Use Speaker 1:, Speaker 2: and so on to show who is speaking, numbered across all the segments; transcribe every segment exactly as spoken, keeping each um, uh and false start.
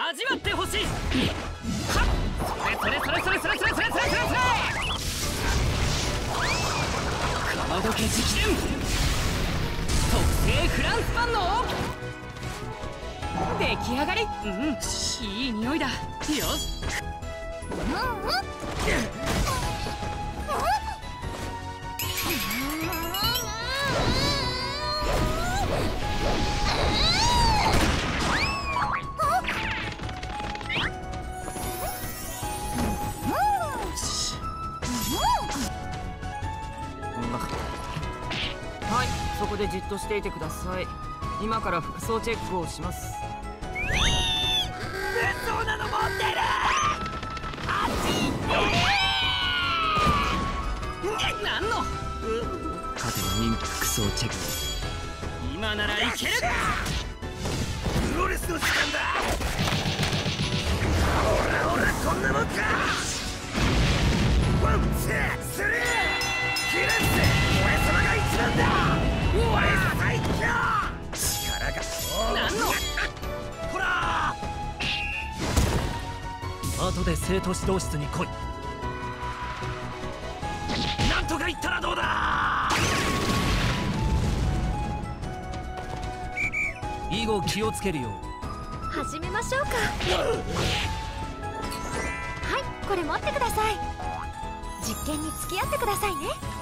Speaker 1: 味わってほしい。はっ、それそれそれそれそれそれそれそれそれそれ。かまどけ直伝特製フランスパンの出来上がり。うん、いい匂いだ。よし。うんうん。はい、そこでじっとしていてください。今から服装チェックをします。そんなの持ってる。あっち行って。何の勝てば人気服装チェック。今ならいける。プロレスの時間だ。ほらほら、こんなもんか。ワンツースリーキレッセ、俺様が一番だ。俺最強。力が何のほら。後で生徒指導室に来い。なんとか言ったらどうだ。以後気をつけるよ。
Speaker 2: 始めましょうか。はい、これ持ってください。実験に付き合ってくださいね。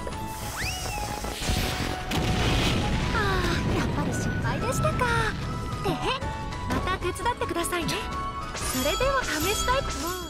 Speaker 2: ああ、やっぱり失敗でしたか。てへ、また手伝ってくださいね。それでは試したい。もう